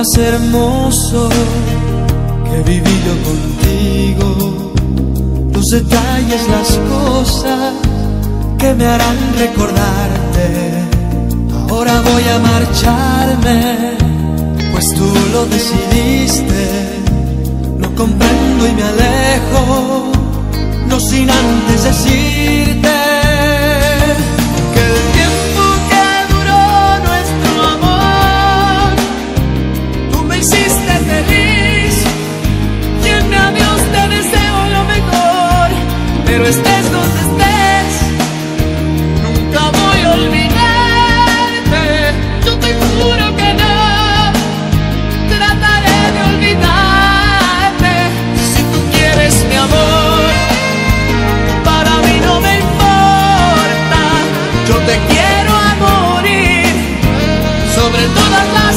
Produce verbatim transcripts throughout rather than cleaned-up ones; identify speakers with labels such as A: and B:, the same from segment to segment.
A: más hermoso que viví yo contigo, los detalles, las cosas que me harán recordarte. Ahora voy a marcharme, pues tú lo decidiste. No comprendo y me alejo, no sin antes decirte que el tiempo que duró nuestro amor, tú me hiciste feliz, y en mi adiós te deseo lo mejor. Pero estés donde estés, nunca voy a olvidarte. Yo te juro que no trataré de olvidarte. Si tú quieres mi amor, para mí no me importa. Yo te quiero a morir sobre todas las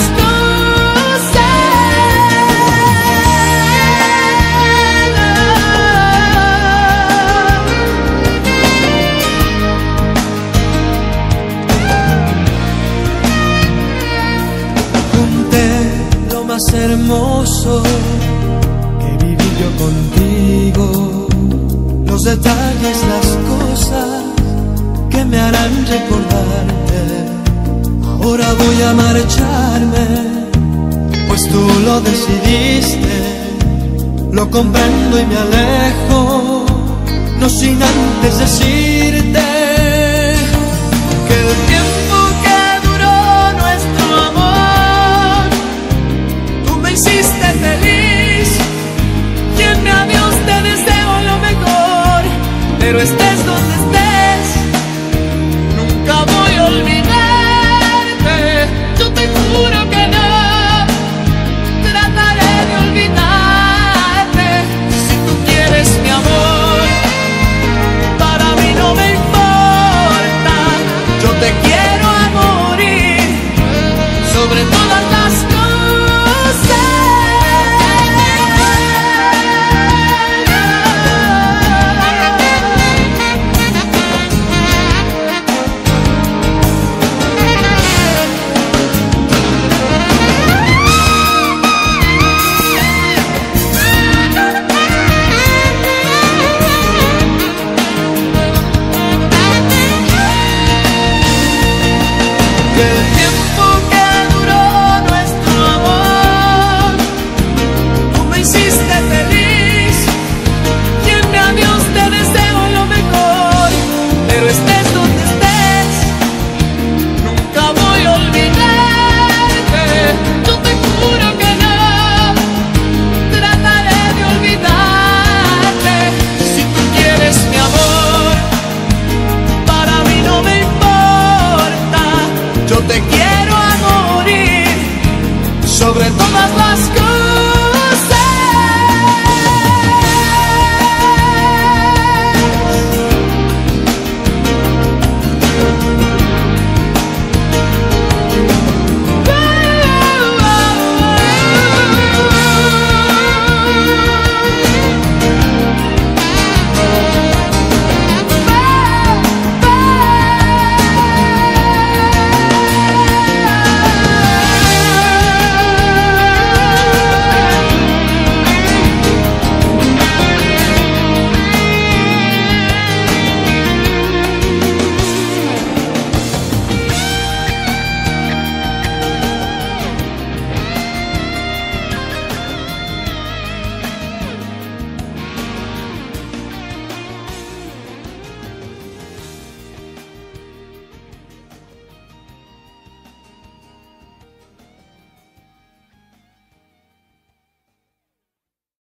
A: más hermoso que viví yo contigo, los detalles, las cosas que me harán recordarte. Ahora voy a marcharme, pues tú lo decidiste. Lo comprendo y me alejo, no sin antes decirte que el tiempo que duró nuestro amor, hiciste feliz, y en mi adiós te deseo lo mejor. Pero estés donde